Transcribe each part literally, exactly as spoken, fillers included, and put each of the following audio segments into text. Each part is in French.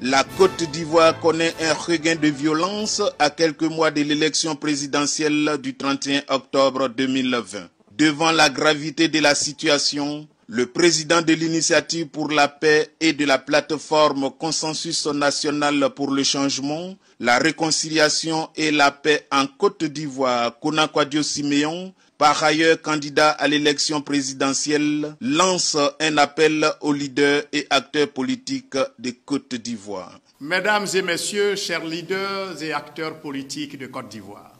La Côte d'Ivoire connaît un regain de violence à quelques mois de l'élection présidentielle du trente et un octobre deux mille vingt. Devant la gravité de la situation, le président de l'Initiative pour la paix et de la plateforme Consensus national pour le changement, la réconciliation et la paix en Côte d'Ivoire, Konakwa Siméon, par ailleurs candidat à l'élection présidentielle, lance un appel aux leaders et acteurs politiques de Côte d'Ivoire. Mesdames et messieurs, chers leaders et acteurs politiques de Côte d'Ivoire,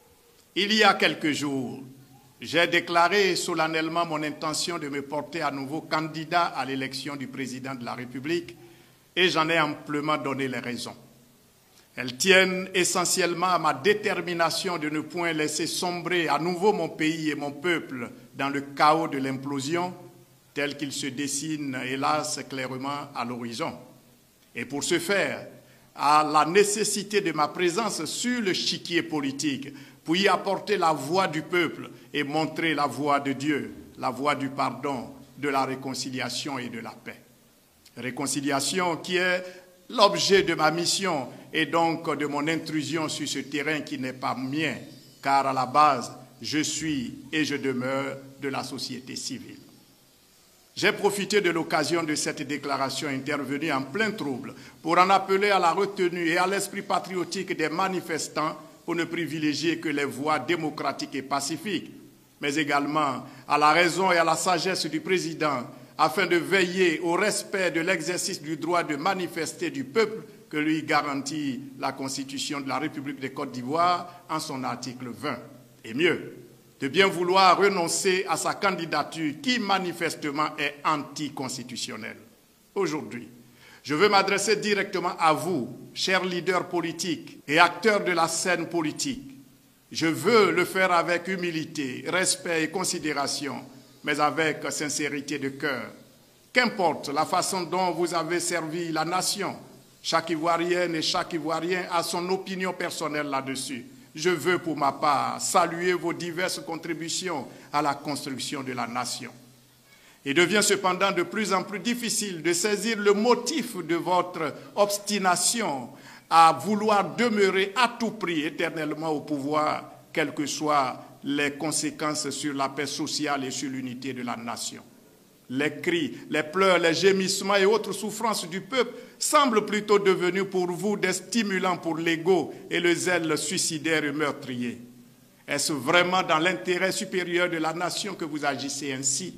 il y a quelques jours, j'ai déclaré solennellement mon intention de me porter à nouveau candidat à l'élection du président de la République et j'en ai amplement donné les raisons. Elles tiennent essentiellement à ma détermination de ne point laisser sombrer à nouveau mon pays et mon peuple dans le chaos de l'implosion tel qu'il se dessine, hélas, clairement à l'horizon. Et pour ce faire, à la nécessité de ma présence sur le chiquier politique pour y apporter la voix du peuple et montrer la voix de Dieu, la voix du pardon, de la réconciliation et de la paix. Réconciliation qui est l'objet de ma mission et donc de mon intrusion sur ce terrain qui n'est pas mien, car à la base, je suis et je demeure de la société civile. J'ai profité de l'occasion de cette déclaration intervenue en plein trouble pour en appeler à la retenue et à l'esprit patriotique des manifestants pour ne privilégier que les voies démocratiques et pacifiques, mais également à la raison et à la sagesse du président afin de veiller au respect de l'exercice du droit de manifester du peuple que lui garantit la Constitution de la République de Côte d'Ivoire en son article vingt. Et mieux, de bien vouloir renoncer à sa candidature qui manifestement est anticonstitutionnelle. Aujourd'hui, je veux m'adresser directement à vous, chers leaders politiques et acteurs de la scène politique. Je veux le faire avec humilité, respect et considération, mais avec sincérité de cœur. Qu'importe la façon dont vous avez servi la nation, chaque Ivoirienne et chaque Ivoirien a son opinion personnelle là-dessus. Je veux pour ma part saluer vos diverses contributions à la construction de la nation. Il devient cependant de plus en plus difficile de saisir le motif de votre obstination à vouloir demeurer à tout prix éternellement au pouvoir, quelles que soient les conséquences sur la paix sociale et sur l'unité de la nation. Les cris, les pleurs, les gémissements et autres souffrances du peuple semblent plutôt devenus pour vous des stimulants pour l'ego et le zèle suicidaire et meurtrier. Est-ce vraiment dans l'intérêt supérieur de la nation que vous agissez ainsi?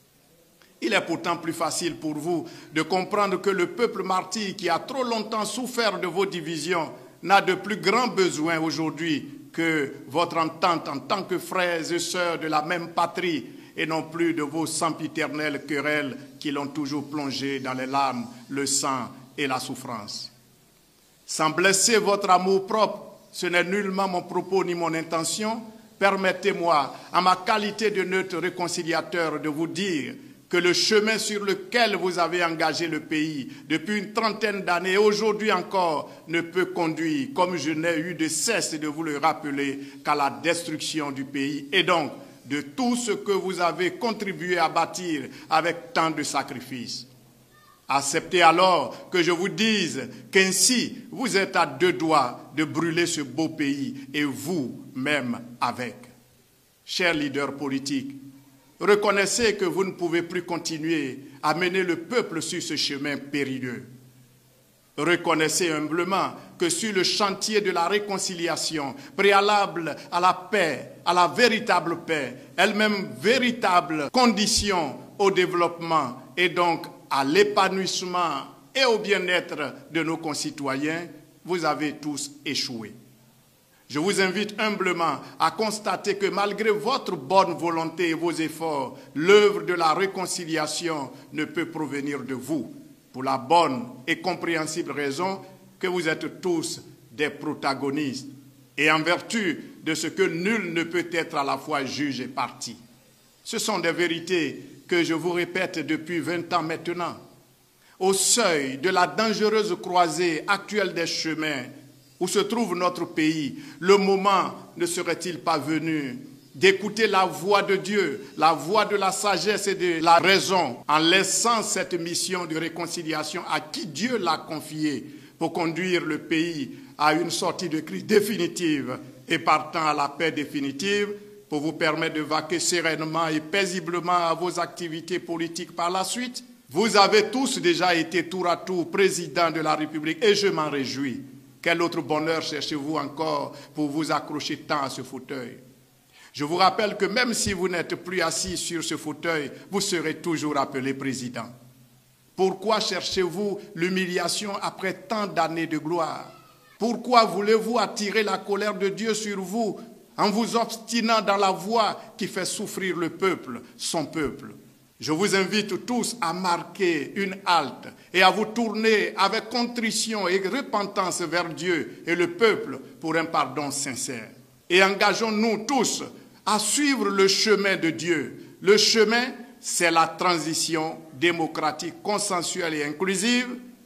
Il est pourtant plus facile pour vous de comprendre que le peuple martyr qui a trop longtemps souffert de vos divisions n'a de plus grand besoin aujourd'hui que votre entente en tant que frères et sœurs de la même patrie et non plus de vos sempiternelles querelles qui l'ont toujours plongé dans les larmes, le sang et la souffrance. Sans blesser votre amour propre, ce n'est nullement mon propos ni mon intention, permettez-moi, en ma qualité de neutre réconciliateur, de vous dire que le chemin sur lequel vous avez engagé le pays depuis une trentaine d'années et aujourd'hui encore ne peut conduire, comme je n'ai eu de cesse de vous le rappeler, qu'à la destruction du pays et donc de tout ce que vous avez contribué à bâtir avec tant de sacrifices. Acceptez alors que je vous dise qu'ainsi vous êtes à deux doigts de brûler ce beau pays et vous-même avec. Chers leaders politiques, reconnaissez que vous ne pouvez plus continuer à mener le peuple sur ce chemin périlleux. Reconnaissez humblement que sur le chantier de la réconciliation, préalable à la paix, à la véritable paix, elle-même véritable condition au développement et donc à l'épanouissement et au bien-être de nos concitoyens, vous avez tous échoué. Je vous invite humblement à constater que malgré votre bonne volonté et vos efforts, l'œuvre de la réconciliation ne peut provenir de vous, pour la bonne et compréhensible raison que vous êtes tous des protagonistes, et en vertu de ce que nul ne peut être à la fois juge et partie. Ce sont des vérités que je vous répète depuis vingt ans maintenant. Au seuil de la dangereuse croisée actuelle des chemins où se trouve notre pays, le moment ne serait-il pas venu d'écouter la voix de Dieu, la voix de la sagesse et de la raison, en laissant cette mission de réconciliation à qui Dieu l'a confiée pour conduire le pays à une sortie de crise définitive et partant à la paix définitive, pour vous permettre de vaquer sereinement et paisiblement à vos activités politiques par la suite. Vous avez tous déjà été tour à tour président de la République et je m'en réjouis. Quel autre bonheur cherchez-vous encore pour vous accrocher tant à ce fauteuil? Je vous rappelle que même si vous n'êtes plus assis sur ce fauteuil, vous serez toujours appelé président. Pourquoi cherchez-vous l'humiliation après tant d'années de gloire? Pourquoi voulez-vous attirer la colère de Dieu sur vous en vous obstinant dans la voie qui fait souffrir le peuple, son peuple? Je vous invite tous à marquer une halte et à vous tourner avec contrition et repentance vers Dieu et le peuple pour un pardon sincère. Et engageons-nous tous à suivre le chemin de Dieu. Le chemin, c'est la transition démocratique, consensuelle et inclusive.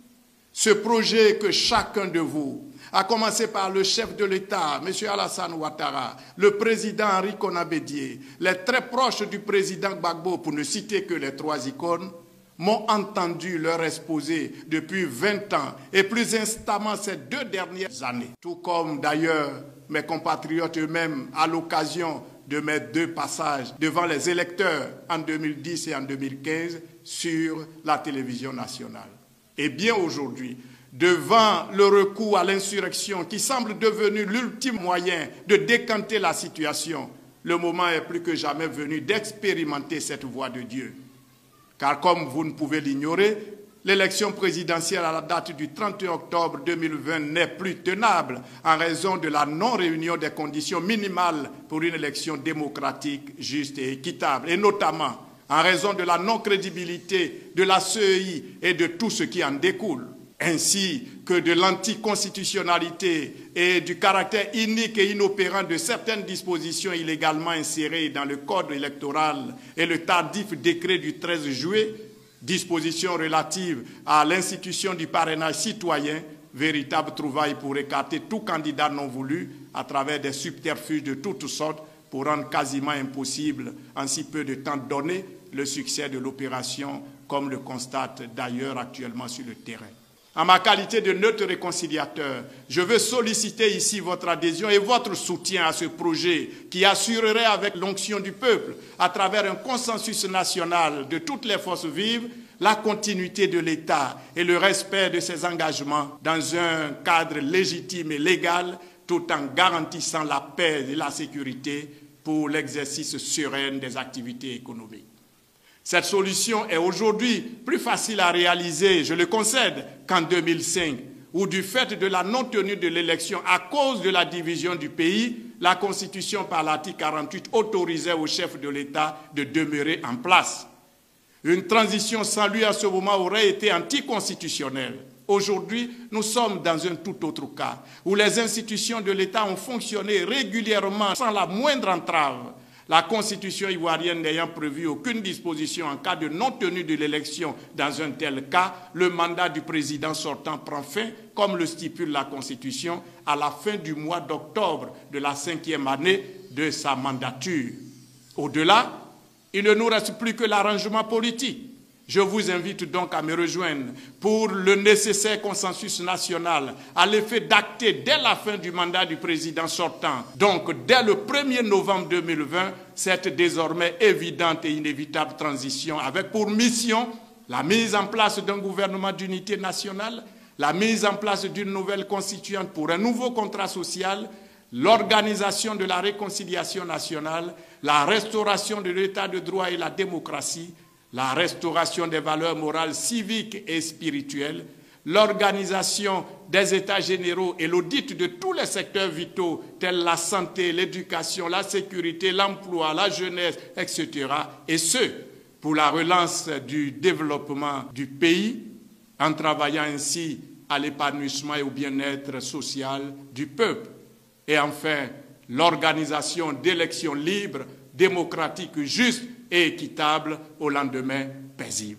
Ce projet que chacun de vous, à commencer par le chef de l'État, M. Alassane Ouattara, le président Henri Konan Bédié, les très proches du président Gbagbo, pour ne citer que les trois icônes, m'ont entendu leur exposer depuis vingt ans et plus instamment ces deux dernières années. Tout comme d'ailleurs mes compatriotes eux-mêmes à l'occasion de mes deux passages devant les électeurs en deux mille dix et en deux mille quinze sur la télévision nationale. Et bien aujourd'hui, devant le recours à l'insurrection qui semble devenu l'ultime moyen de décanter la situation, le moment est plus que jamais venu d'expérimenter cette voie de Dieu. Car comme vous ne pouvez l'ignorer, l'élection présidentielle à la date du trente et un octobre deux mille vingt n'est plus tenable en raison de la non-réunion des conditions minimales pour une élection démocratique, juste et équitable, et notamment en raison de la non-crédibilité de la C E I et de tout ce qui en découle, ainsi que de l'anticonstitutionnalité et du caractère inique et inopérant de certaines dispositions illégalement insérées dans le code électoral et le tardif décret du treize juillet, dispositions relatives à l'institution du parrainage citoyen, véritable trouvaille pour écarter tout candidat non voulu à travers des subterfuges de toutes sortes pour rendre quasiment impossible, en si peu de temps donné, le succès de l'opération, comme le constate d'ailleurs actuellement sur le terrain. En ma qualité de neutre réconciliateur, je veux solliciter ici votre adhésion et votre soutien à ce projet qui assurerait avec l'onction du peuple, à travers un consensus national de toutes les forces vives, la continuité de l'État et le respect de ses engagements dans un cadre légitime et légal, tout en garantissant la paix et la sécurité pour l'exercice serein des activités économiques. Cette solution est aujourd'hui plus facile à réaliser, je le concède, qu'en deux mille cinq, où du fait de la non-tenue de l'élection à cause de la division du pays, la Constitution par l'article quarante-huit autorisait au chef de l'État de demeurer en place. Une transition sans lui à ce moment aurait été anticonstitutionnelle. Aujourd'hui, nous sommes dans un tout autre cas, où les institutions de l'État ont fonctionné régulièrement sans la moindre entrave. La Constitution ivoirienne n'ayant prévu aucune disposition en cas de non-tenue de l'élection dans un tel cas, le mandat du président sortant prend fin, comme le stipule la Constitution, à la fin du mois d'octobre de la cinquième année de sa mandature. Au-delà, il ne nous reste plus que l'arrangement politique. Je vous invite donc à me rejoindre pour le nécessaire consensus national à l'effet d'acter dès la fin du mandat du président sortant, donc dès le premier novembre deux mille vingt, cette désormais évidente et inévitable transition avec pour mission la mise en place d'un gouvernement d'unité nationale, la mise en place d'une nouvelle constituante pour un nouveau contrat social, l'organisation de la réconciliation nationale, la restauration de l'état de droit et la démocratie, la restauration des valeurs morales, civiques et spirituelles, l'organisation des états généraux et l'audit de tous les secteurs vitaux tels la santé, l'éducation, la sécurité, l'emploi, la jeunesse, et cetera. Et ce, pour la relance du développement du pays, en travaillant ainsi à l'épanouissement et au bien-être social du peuple. Et enfin, l'organisation d'élections libres, démocratiques, justes et équitables au lendemain paisible.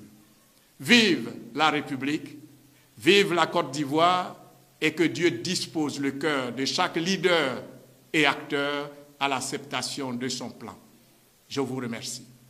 Vive la République, vive la Côte d'Ivoire et que Dieu dispose le cœur de chaque leader et acteur à l'acceptation de son plan. Je vous remercie.